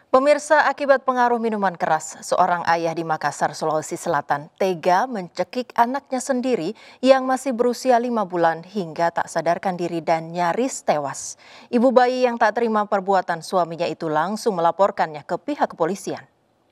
Pemirsa, akibat pengaruh minuman keras, seorang ayah di Makassar, Sulawesi Selatan tega mencekik anaknya sendiri yang masih berusia 5 bulan hingga tak sadarkan diri dan nyaris tewas. Ibu bayi yang tak terima perbuatan suaminya itu langsung melaporkannya ke pihak kepolisian.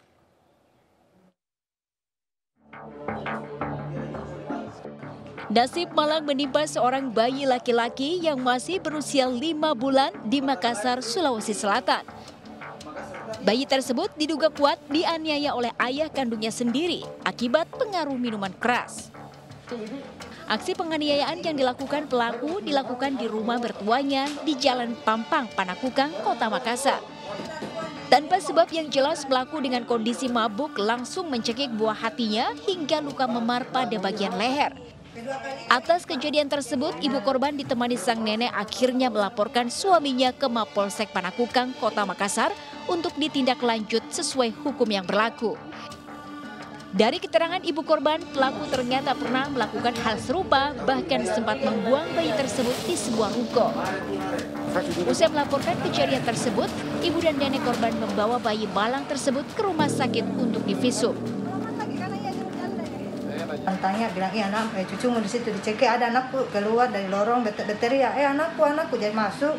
Nasib malang menimpa seorang bayi laki-laki yang masih berusia 5 bulan di Makassar, Sulawesi Selatan. Bayi tersebut diduga kuat dianiaya oleh ayah kandungnya sendiri akibat pengaruh minuman keras. Aksi penganiayaan yang dilakukan pelaku dilakukan di rumah mertuanya di Jalan Pampang, Panakukang, Kota Makassar. Tanpa sebab yang jelas, pelaku dengan kondisi mabuk langsung mencekik buah hatinya hingga luka memar pada bagian leher. Atas kejadian tersebut, ibu korban ditemani sang nenek akhirnya melaporkan suaminya ke Mapolsek Panakukang, Kota Makassar untuk ditindaklanjut sesuai hukum yang berlaku. Dari keterangan ibu korban, pelaku ternyata pernah melakukan hal serupa, bahkan sempat membuang bayi tersebut di sebuah ruko. Usai melaporkan kejadian tersebut, ibu dan nenek korban membawa bayi malang tersebut ke rumah sakit untuk divisum. Tanya bilang, anak, cucumu di situ dicek, ada anakku keluar dari lorong berteriak, anakku jadi masuk,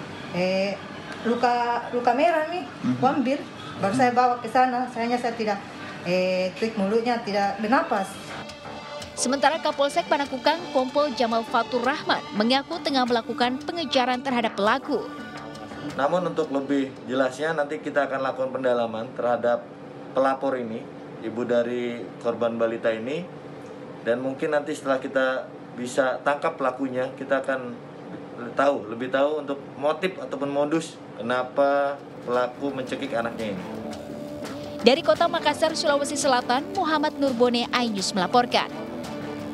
luka merah nih, ambil, baru saya bawa ke sana, saya tidak klik mulutnya, tidak bernapas. Sementara Kapolsek Panakukang, Kompol Jamal Fatur Rahman mengaku tengah melakukan pengejaran terhadap pelaku. Namun untuk lebih jelasnya nanti kita akan lakukan pendalaman terhadap pelapor ini, ibu dari korban balita ini. Dan mungkin nanti setelah kita bisa tangkap pelakunya, kita akan lebih tahu untuk motif ataupun modus kenapa pelaku mencekik anaknya ini. Dari Kota Makassar, Sulawesi Selatan, Muhammad Nurbone, iNews melaporkan.